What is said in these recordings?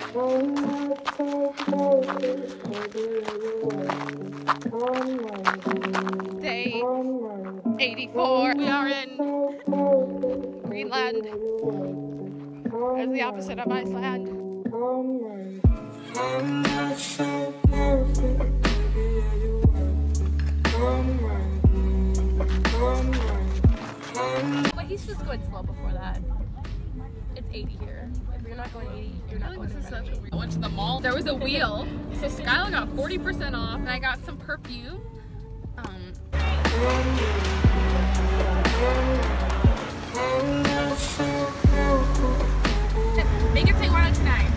Day 84. We are in Greenland. As the opposite of Iceland. But he's just going slow before that. It's 80 here. If you're not going 80, you're not going. This is such a weird. I went to the mall. There was a wheel. So Skylar got 40% off, and I got some perfume. Make it say 109.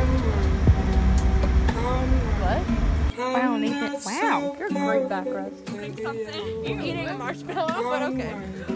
What? Wow, Nathan. Wow, you're a great back rest. You're eating a marshmallow, but okay.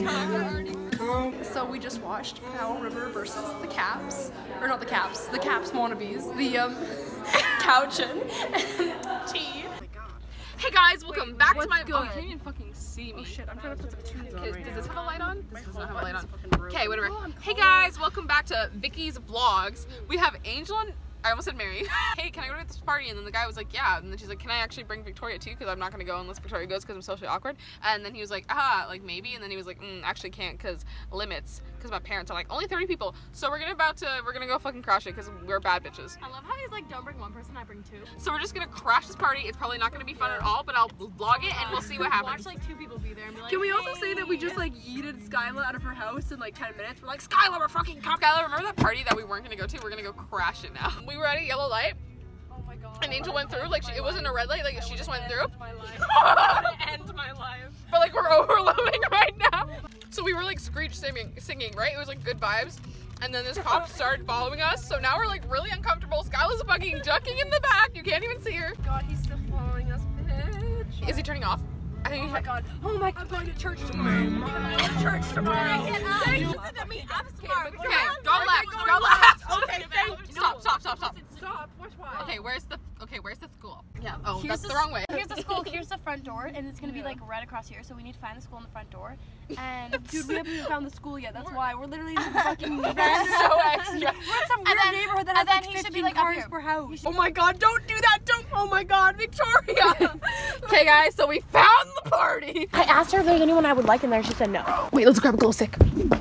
So we just watched Powell River versus the Caps, or not the Caps, the Caps wannabes, the Couchin and T. Oh my god. Hey guys, welcome back to my. Go. Oh, you can't even fucking see me. Oh shit, I'm trying to put some tunes on. Does this have a light on? This does not have a light on. Okay, Okay, whatever. Hey guys, welcome back to Vicky's vlogs. We have Angel and I almost said Mary. Hey, can I go to this party? And then the guy was like, yeah. And then she's like, can I actually bring Victoria too? Because I'm not gonna go unless Victoria goes because I'm socially awkward. And then he was like, like maybe. And then he was like, actually can't because limits. Because my parents are like, only 30 people. So we're gonna go fucking crash it because we're bad bitches. I love how he's like, don't bring one person, I bring two. So we're just gonna crash this party. It's probably not gonna be fun at all, but I'll vlog it and we'll see what happens. Watch like 2 people be there and be like, can we also say that we just like yeeted Skyla out of her house in like 10 minutes? We're like, Skyla, we're fucking coming. Skylar, remember that party that we weren't gonna go to? We're gonna go crash it now. We were at a yellow light. oh my god. And Angel went through, like it wasn't a red light, like she just went through. My life. End my life. But like we're overloading right now. So we were like screech singing, right? It was like good vibes. And then this cop started following us. So now we're like really uncomfortable. Skyla's fucking ducking in the back. You can't even see her. God, he's still following us, bitch. Is he turning off? I think Oh my god. Oh my god. I'm going to church tomorrow. I'm going to church tomorrow. Listen to me. I'm smart. Okay, go left. Go left. Okay, thank you. Stop. Stop. Watch why. Okay, where's the school? Yeah. Oh, Here's that's the wrong way. Here's the school, here's the front door, and it's gonna be like right across here, so we need to find the school in the front door. And Dude, we haven't even found the school yet. That's why we're literally in some fucking so extra. We're in some weird neighborhood that has like 15 cars per house. Oh my god, don't do that! Don't! Oh my god, Victoria! Okay, guys, so we found the party. I asked her if there's anyone I would like in there, she said no. Wait, let's grab a glow stick.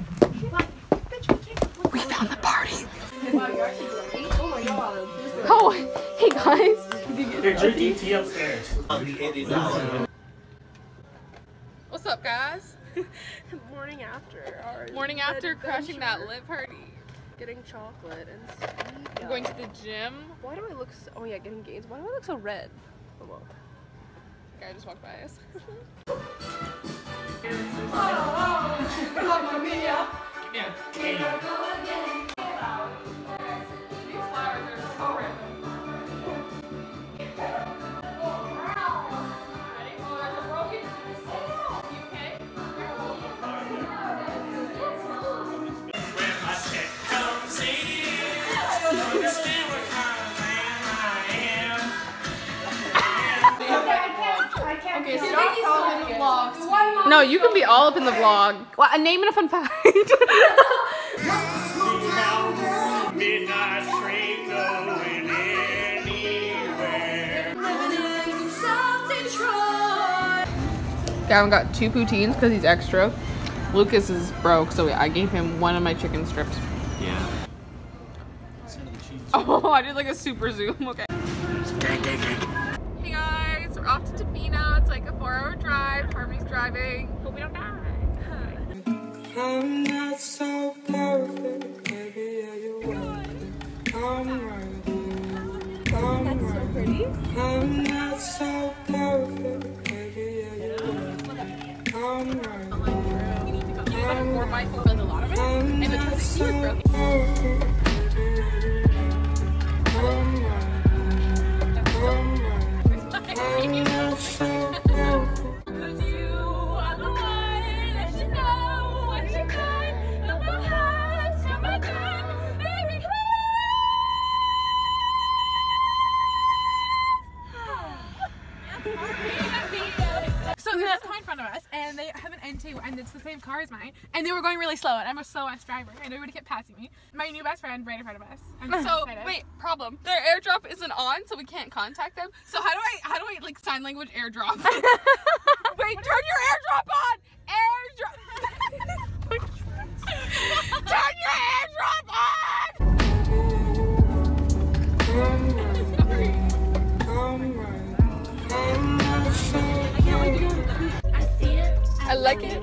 We found the party. Oh my god. Oh, hey guys. Here's your DT upstairs. What's up, guys? Morning after our Morning after crashing that lit party. getting chocolate and sweet. I'm going to the gym. Why do I look so, oh yeah, getting gains. Why do I look so red? Oh well. The guy just walked by us. Mamma mia! Yeah. These flowers are so random. Ready? Oh, there's a broken. You okay? When my check comes in, you'll understand what kind of man I am. Okay, stop calling the vlogs. No, you can be all up in the vlog. Well, a name and a fun fact. Midnight train going anywhere. Gavin got 2 poutines because he's extra. Lucas is broke, so I gave him 1 of my chicken strips. Yeah. Oh, I did like a super zoom. Okay. Hey guys, we're off to Tofino. It's like a 4-hour drive. Harmony's driving. Hope we don't die. I'm not so perfect, baby, are you I'm right. That's so pretty. I'm not so perfect, baby, are you I'm right. We need to go. You got a 4x4 with a lot of it, and the transit key was broken. car in front of us, and they have an N2, and it's the same car as mine, and they were going really slow, and I'm a slow-ass driver, and everybody kept passing me. My new best friend right in front of us. I'm so excited. Wait, problem. Their airdrop isn't on, so we can't contact them. So how do I like sign language airdrop? Wait, turn your airdrop on! Airdrop! Turn your airdrop on! I like it.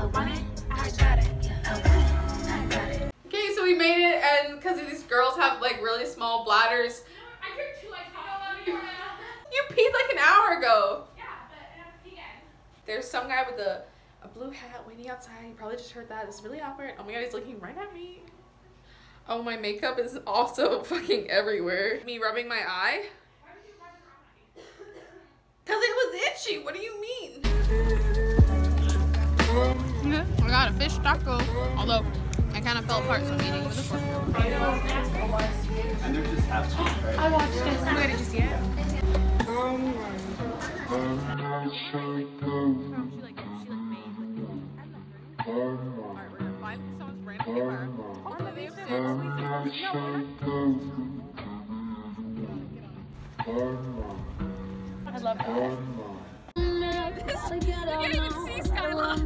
Okay, so we made it, and because these girls have like really small bladders. I drink 2 ice You peed like an hour ago. Yeah, but I have to pee again. There's some guy with a blue hat waiting outside. You probably just heard that. It's really awkward. Oh my god, he's looking right at me. Oh, my makeup is also fucking everywhere. Me rubbing my eye. Why did you rub your eye? Because it was itchy. What do you mean? I got a fish taco, although I kind of fell apart, so I'm eating it with a fork. And they're just half cheese, right? I watched this. Oh my god, did you see it? I love that. You can't even see Skylar.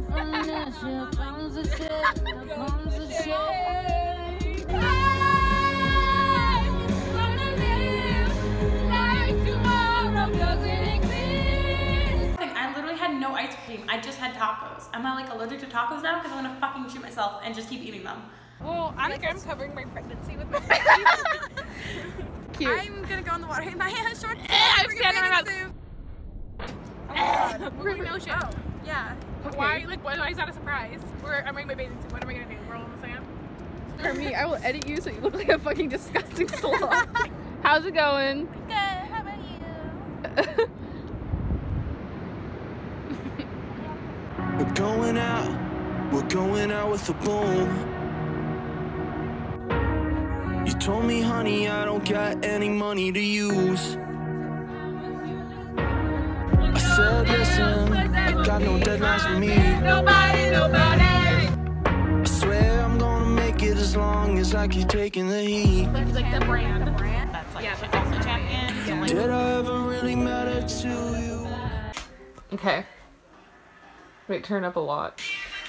I literally had no ice cream. I just had tacos. Am I like allergic to tacos now? Because I'm gonna fucking shoot myself and just keep eating them. Well, I think I'm covering my pregnancy with my face. Cute. I'm gonna go in the water in my shorts. I'm standing on my soup. Oh my god. We're going to the ocean. Oh, yeah. Okay. Why? Like, why is that a surprise? I'm wearing my bathing suit. What am I gonna do? Roll in the sand? For me, I will edit you so you look like a fucking disgusting sloth. How's it going? Good. How about you? We're going out with a boom. You told me, honey, I don't got any money to use. I said, listen, I got no deadlines for me. Nobody. I swear I'm gonna make it as long as I keep taking the heat. Like the brand. That's like she's also champion. Did I ever really matter to you? Okay. Wait, turn up a lot.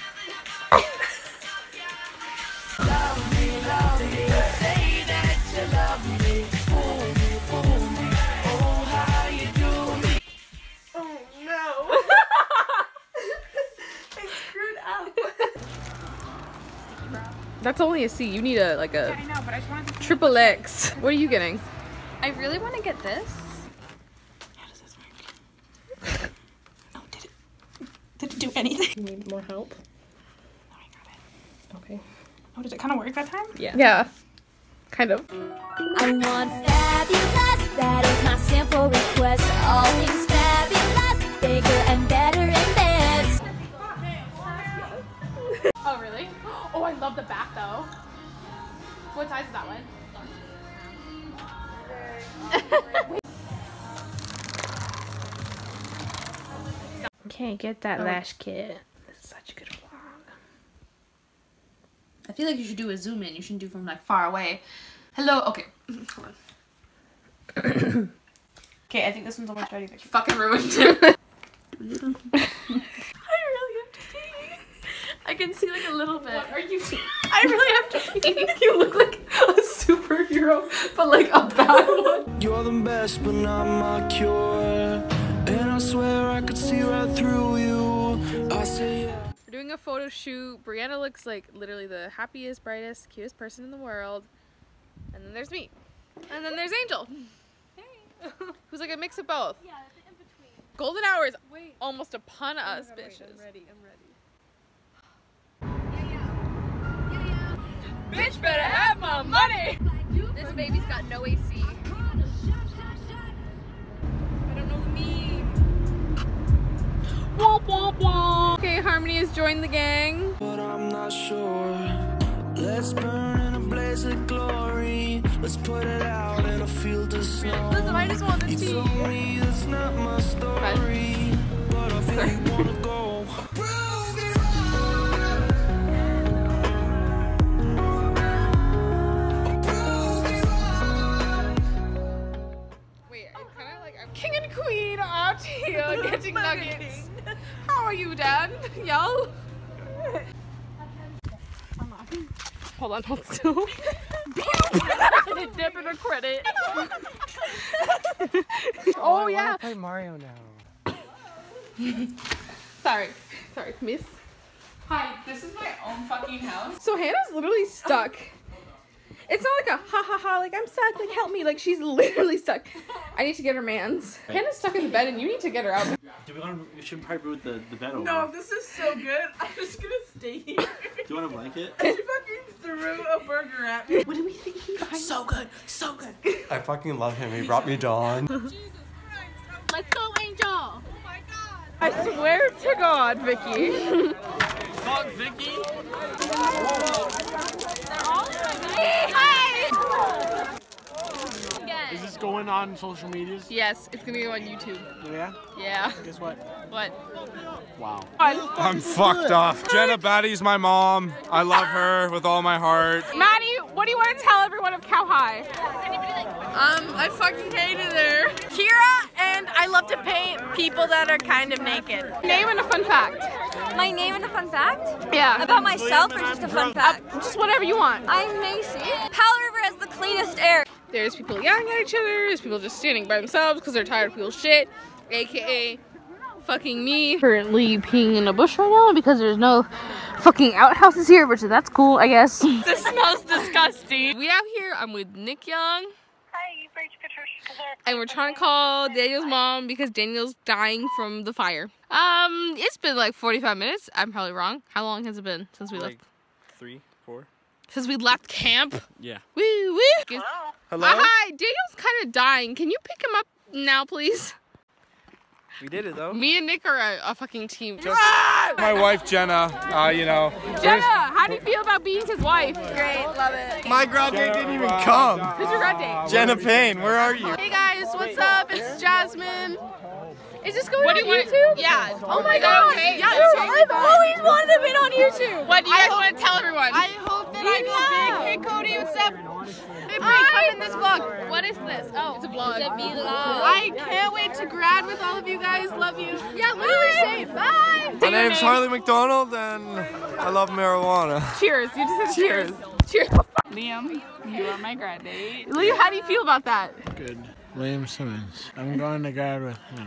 That's only a C. You need a like a I know, but I just wanted to see triple X. What are you getting? I really want to get this. How does this work? Oh, did it do anything? You need more help. No, I got it. Okay. Oh, did it kind of work that time? Yeah. Kind of. I want fabulous, that is my simple request. All things fabulous, bigger and better and best. Oh, really? Oh, I love the back though. What size is that one? Can't get that lash kit. This is such a good vlog. I feel like you should do a zoom in. You shouldn't do from like far away. Hello. Okay. Hold on. Okay, I think this one's almost ready. Fucking ruined it. I can see like a little bit. What are you doing? I really have to pee. You look like a superhero, but like a bad one. You're the best, but not my cure. And I swear I could see right through you. I say yeah. We're doing a photo shoot. Brianna looks like literally the happiest, brightest, cutest person in the world. And then there's me. And then there's Angel. Who's like a mix of both. Yeah, the in between. Golden hour is almost upon us, God, wait, bitches. I'm ready. Bitch better have my money! This baby's got no AC. I don't know the meme. Womp womp womp! Okay, Harmony has joined the gang. But I'm not sure. Let's burn in a blaze of glory. Let's put it out in a field of snow. Listen, I just want to You see. told me that's not my story, but I feel you wanna go queen out here getting nuggets. How are you, Dad? Yo. Hold on, hold still. Debit or credit. Oh yeah. I want to play Mario now. Sorry, miss. Hi, this is my own fucking house. So Hannah's literally stuck. It's not like a ha ha ha, like I'm stuck, like help me. Like she's literally stuck. I need to get her mans. Hannah's stuck in the bed and you need to get her out. We should probably move the bed over. No, this is so good. I'm just gonna stay here. Do you want a blanket? She fucking threw a burger at me. What do we think he's behind? So good, so good. I fucking love him. He brought me Dawn. Let's go, Angel. I swear to God, Vicky. Fuck Vicky. Is this going on social medias? Yes, it's gonna go on YouTube. Yeah? Yeah. Guess what? What? Wow. I'm fucked off. Jenna Batty's my mom. I love her with all my heart. Maddie, what do you want to tell everyone of Cow High? I fucking hated her. Kira, and I love to paint people that are kind of naked. Name and a fun fact. My name and a fun fact? Yeah. About myself or just a fun fact? Just whatever you want. I'm Macy. Powell River has the cleanest air. There's people yelling at each other. There's people just standing by themselves because they're tired of people's shit. AKA fucking me. Currently peeing in a bush right now because there's no fucking outhouses here, which that's cool, I guess. This smells disgusting. We out here. I'm with Nick Young. And we're trying to call Daniel's mom because Daniel's dying from the fire. It's been like 45 minutes. I'm probably wrong. How long has it been since we left? 3, 4. Since we left camp? Yeah. Woo woo. Hello? Hi, Daniel's kind of dying. Can you pick him up now, please? We did it though. Me and Nick are a fucking team. My wife Jenna, you know. Jenna, how do you feel about being his wife? Great, love it. My grad date didn't even come. Who's your grad date? Jenna Payne, where are you? Hey guys, what's up? It's Jasmine. Is this going on YouTube? Yeah. Oh my god. Okay? Yeah, I've always wanted to be on YouTube. What do you guys want to tell everyone? I hope that I go big. Hey Cody, what's up? Hey Brie, come in this vlog. What is this? Oh, It's a vlog. It's a vlog. I can't wait to grad with all of you guys. Love you. Yeah, literally say bye. My name's Harley McDonald and I love marijuana. Cheers. You just said cheers. Cheers. Liam, you are my grad date. Liam, how do you feel about that? Good. William Simmons. I'm going to grad with Hannah.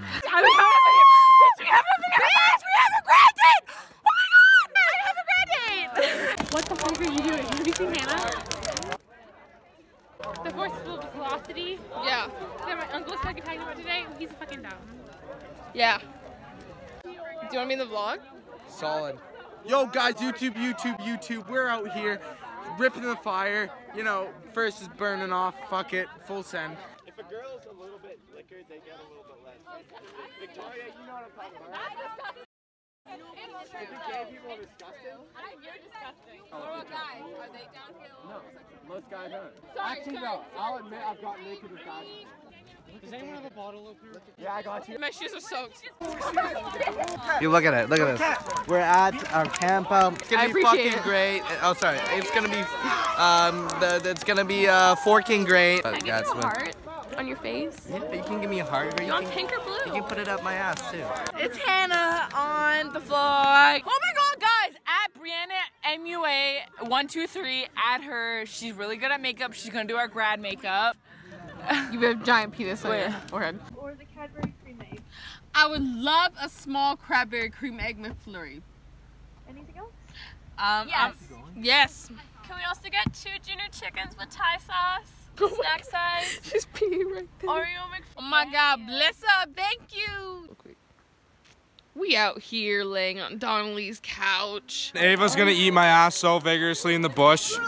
We have a grad date! Oh my god! I have a grad date! What the fuck are you doing? Have you seen Hannah? The forceful velocity Yeah. that my uncle's fucking talking about today, he's fucking dumb. Yeah. Do you want to be in the vlog? Solid. Yo guys, YouTube, we're out here ripping the fire. You know, first is burning off, fuck it, full send. If a girl's a little bit liquored, they get a little bit less. Victoria, you know what I'm talking about. If the gay people are disgusting. You're disgusting. What about guys? Are they downhill? No, most guys aren't. Sorry, Actually, no. I'll admit I've gotten naked with guys. Does anyone have a bottle up here? Yeah, I got you. My shoes are soaked. You look at it, look at this. We're at our camp out. It's gonna I be appreciate fucking it. great. Oh, sorry. It's gonna be, it's gonna be forking great. Can I give you a heart on your face? Yeah, you can give me a heart, or you On can, pink or blue? you can put it up my ass too. It's Hannah on the vlog. Oh my god, guys! At Brianna MUA 123. At her. She's really good at makeup. She's gonna do our grad makeup. You have giant penis on your forehead. Or the Cadbury cream egg. I would love a small cranberry cream egg McFlurry. Anything else? Yes. Yes. Can we also get 2 junior chickens with Thai sauce? Snack size. She's peeing right there. Oreo McFlurry. Oh my god, bless her. Thank you. We out here laying on Donnelly's couch. Ava's gonna eat my ass so vigorously in the bush.